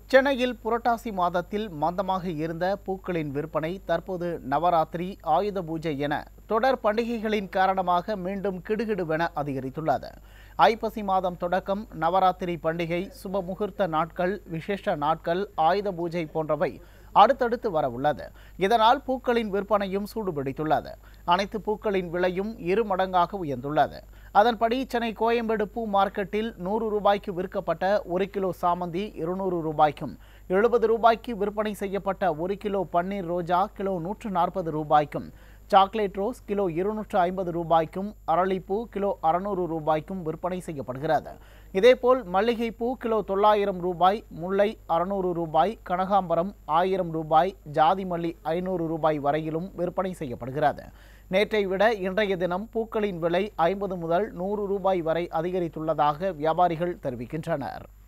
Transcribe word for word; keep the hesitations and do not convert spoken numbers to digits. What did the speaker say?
சென்னையில் புரட்டாசி மாதத்தில் மந்தமாக இருந்த பூக்களின் விற்பனை தற்போது நவராத்திரி, ஆயுத பூஜை என தொடர் பண்டிகைகளின் காரணமாக மீண்டும் கிடுகிடுவென அதிகரித்துள்ளது. ஐப்பசி மாதம் தொடக்கம் நவராத்திரி பண்டிகை, சுப முகூர்த்த நாட்கள், விசேஷ நாட்கள், ஆயுத பூஜை போன்றவை அடுத்தடுத்து வரவுள்ளது. இதனால் பூக்களின் விற்பனையும் சூடுபிடித்துள்ளது. அனைத்து பூக்களின் விலையும் இரு மடங்காக உயர்ந்துள்ளது. அதன்படி சென்னை கோயம்பேடு பூ மார்க்கெட்டில் நூறு ரூபாய்க்கு விற்கப்பட்ட ஒரு கிலோ சாமந்தி இருநூறு ரூபாய்க்கும், எழுபது ரூபாய்க்கு விற்பனை செய்யப்பட்ட ஒரு கிலோ பன்னீர் ரோஜா கிலோ நூற்று நாற்பது ரூபாய்க்கும், சாக்லேட் ரோஸ் கிலோ இருநூற்று ஐம்பது ரூபாய்க்கும், அரளிப்பூ கிலோ அறுநூறு ரூபாய்க்கும் விற்பனை செய்யப்படுகிறது. இதேபோல் மல்லிகைப்பூ கிலோ தொள்ளாயிரம் ரூபாய், முல்லை அறுநூறு ரூபாய், கனகாம்பரம் ஆயிரம் ரூபாய், ஜாதி மல்லி ஐநூறு ரூபாய் வரையிலும் விற்பனை செய்யப்படுகிறது. நேற்றை விட இன்றைய தினம் பூக்களின் விலை ஐம்பது முதல் நூறு ரூபாய் வரை அதிகரித்துள்ளதாக வியாபாரிகள் தெரிவிக்கின்றனர்.